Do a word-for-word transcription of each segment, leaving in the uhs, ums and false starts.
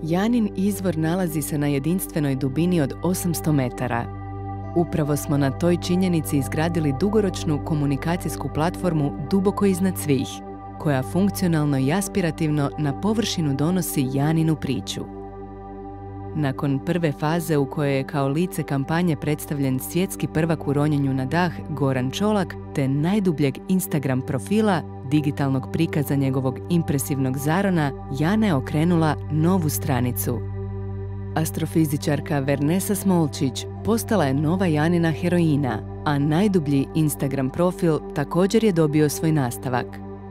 Janin izvor nalazi se na jedinstvenoj dubini od osamsto metara. Upravo smo na toj činjenici izgradili dugoročnu komunikacijsku platformu duboko iznad svih, koja funkcionalno i aspirativno na površinu donosi Janinu priču. Nakon prve faze u kojoj je kao lice kampanje predstavljen svjetski prvak u ronjenju na dah Goran Čolak, te najdubljeg Instagram profila, digitalnog prikaza njegovog impresivnog zarona, Jana je okrenula novu stranicu. Astrofizičarka Vernesa Smolčić postala je nova Janina heroina, a najdublji Instagram profil također je dobio svoj nastavak.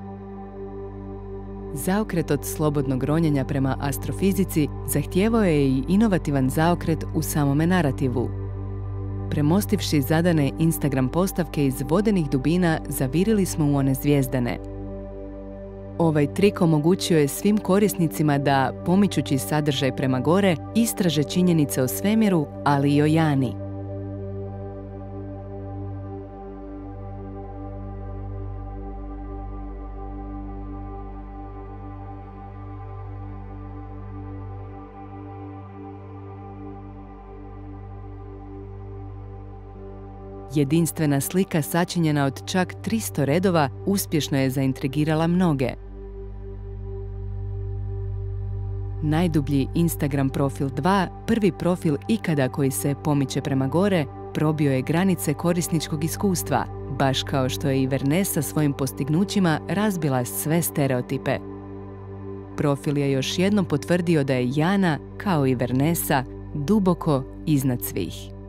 Zaokret od slobodnog ronjenja prema astrofizici zahtijevao je i inovativan zaokret u samome narativu. Premostivši zadane Instagram postavke iz vodenih dubina, zavirili smo u one zvijezdane. Ovaj trik omogućio je svim korisnicima da, pomičući sadržaj prema gore, istraže činjenice o svemiru, ali i o Jani. Jedinstvena slika sačinjena od čak tristo redova uspješno je zaintrigirala mnoge. Najdublji Instagram profil dva, prvi profil ikada koji se pomiče prema gore, probio je granice korisničkog iskustva, baš kao što je i Vernesa svojim postignućima razbila sve stereotipe. Profil je još jednom potvrdio da je Jana, kao i Vernesa, duboko iznad svih.